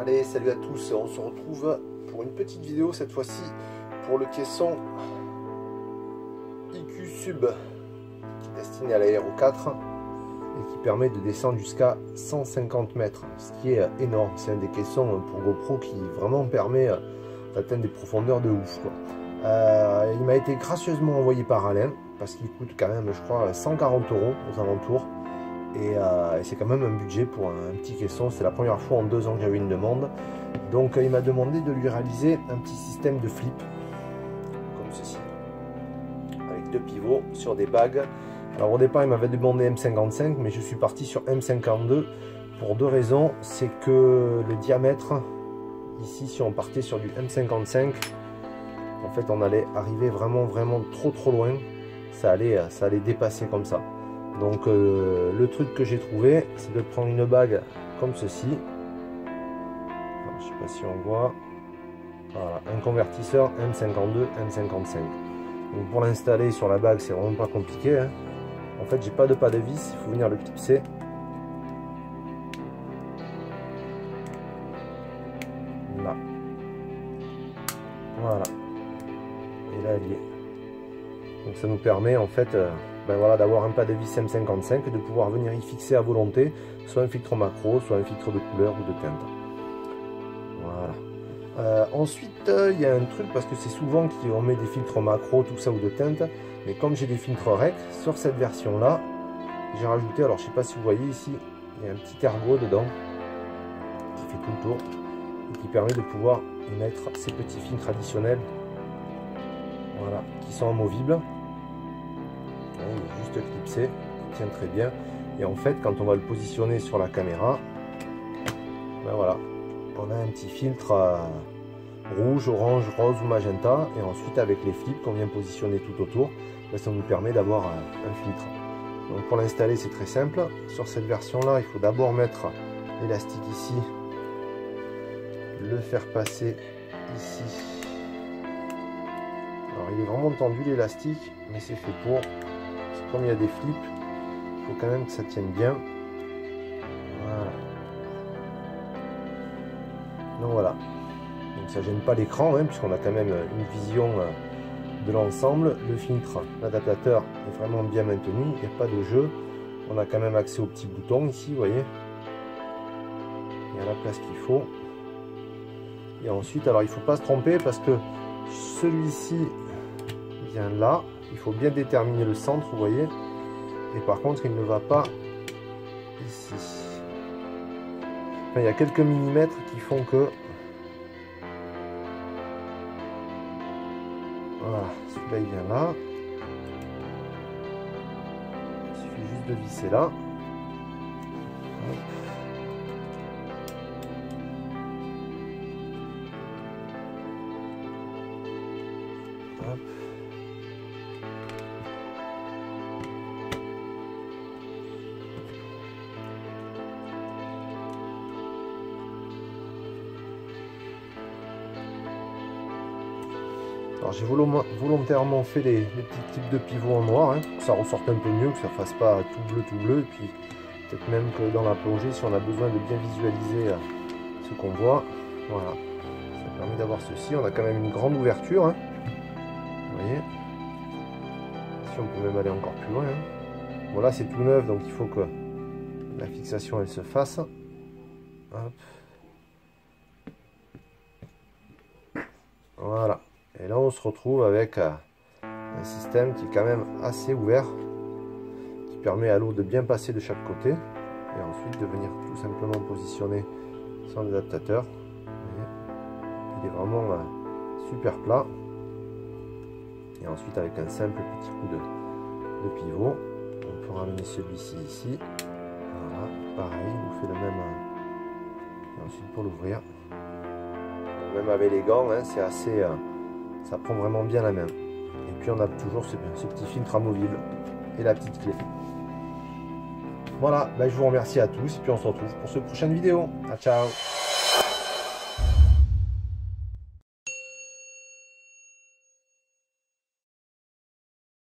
Allez, salut à tous, on se retrouve pour une petite vidéo cette fois-ci pour le caisson IQ Sub qui est destiné à l'aéro 4 et qui permet de descendre jusqu'à 150 mètres, ce qui est énorme. C'est un des caissons pour GoPro qui vraiment permet d'atteindre des profondeurs de ouf, quoi. Il m'a été gracieusement envoyé par Alain parce qu'il coûte quand même, je crois, 140 € aux alentours. Et c'est quand même un budget pour un petit caisson. C'est la première fois en 2 ans que j'avais une demande. Donc il m'a demandé de lui réaliser un petit système de flip comme ceci, avec 2 pivots sur des bagues. Alors au départ il m'avait demandé M55, mais je suis parti sur M52 pour 2 raisons. C'est que le diamètre ici, si on partait sur du M55, en fait on allait arriver vraiment trop loin. Ça allait dépasser comme ça. Donc le truc que j'ai trouvé, c'est de prendre une bague comme ceci. Alors, je sais pas si on voit. Voilà, un convertisseur M52, M55. Donc pour l'installer sur la bague, c'est vraiment pas compliqué, hein. En fait, j'ai pas de pas de vis, il faut venir le clipser. Là. Voilà. Et là, elle y est. Donc ça nous permet en fait voilà, d'avoir un pas de vis M55 et de pouvoir venir y fixer à volonté soit un filtre macro, soit un filtre de couleur ou de teinte. Voilà. Ensuite, il y a un truc, parce que c'est souvent qu'on met des filtres macro, tout ça, ou de teinte, mais comme j'ai des filtres rec, sur cette version là, j'ai rajouté, alors je sais pas si vous voyez ici, il y a un petit ergot dedans qui fait tout le tour et qui permet de pouvoir y mettre ces petits filtres additionnels, voilà, qui sont amovibles. Il est juste clipsé, il tient très bien. Et en fait, quand on va le positionner sur la caméra, ben voilà, on a un petit filtre rouge, orange, rose ou magenta. Et ensuite, avec les flips qu'on vient positionner tout autour, ben ça nous permet d'avoir un filtre. Donc pour l'installer, c'est très simple. Sur cette version-là, il faut d'abord mettre l'élastique ici, le faire passer ici. Alors il est vraiment tendu l'élastique, mais c'est fait pour. Comme il y a des flips, il faut quand même que ça tienne bien. Voilà. Donc voilà. Donc ça gêne pas l'écran, hein, puisqu'on a quand même une vision de l'ensemble. Le filtre, l'adaptateur est vraiment bien maintenu, il n'y a pas de jeu. On a quand même accès aux petits boutons ici, vous voyez. Il y a la place qu'il faut. Et ensuite, alors il ne faut pas se tromper parce que celui-ci vient là. Il faut bien déterminer le centre, vous voyez. Et par contre, il ne va pas ici. Enfin, il y a quelques millimètres qui font que... Voilà, celui-là, il vient là. Il suffit juste de visser là. Hop. Hop. Alors j'ai volontairement fait les petits types de pivots en noir, hein, pour que ça ressorte un peu mieux, que ça fasse pas tout bleu, et puis peut-être même que dans la plongée, si on a besoin de bien visualiser ce qu'on voit, voilà, ça permet d'avoir ceci. On a quand même une grande ouverture, hein, vous voyez, si on peut même aller encore plus loin, hein. Voilà, c'est tout neuf, donc il faut que la fixation elle se fasse. Hop. Voilà. Et là on se retrouve avec un système qui est quand même assez ouvert, qui permet à l'eau de bien passer de chaque côté et ensuite de venir tout simplement positionner son adaptateur. Il est vraiment super plat. Et ensuite avec un simple petit coup de pivot, on peut ramener celui-ci ici. Voilà, pareil, il nous fait le même. Et ensuite pour l'ouvrir, même avec les gants, hein, c'est assez... ça prend vraiment bien la main. Et puis on a toujours ce petit filtre amovible et la petite clé. Voilà, ben je vous remercie à tous et puis on se retrouve pour cette prochaine vidéo. Ciao, ciao.